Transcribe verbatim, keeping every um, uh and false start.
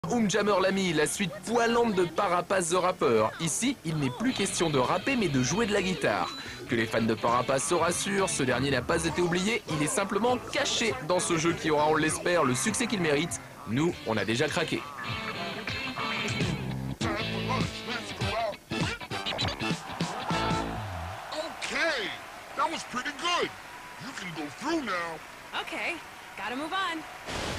Oomjammer l'ami, la suite poilante de Parapace the Rapper. Ici, il n'est plus question de rapper mais de jouer de la guitare. Que les fans de Parapace se rassurent, ce dernier n'a pas été oublié, il est simplement caché dans ce jeu qui aura, on l'espère, le succès qu'il mérite. Nous, on a déjà craqué. Okay, that was pretty good. You can go through now. Okay, gotta move on.